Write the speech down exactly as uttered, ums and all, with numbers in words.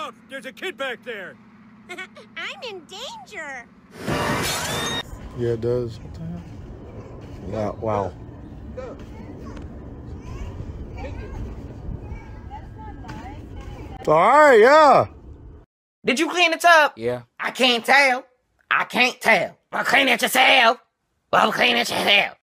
out! There's a kid back there! I'm in danger! Yeah, it does. What the hell? Wow. Wow. Go. All right, yeah. Did you clean the tub? Yeah. I can't tell. I can't tell. Well, clean it yourself. Well, clean it yourself.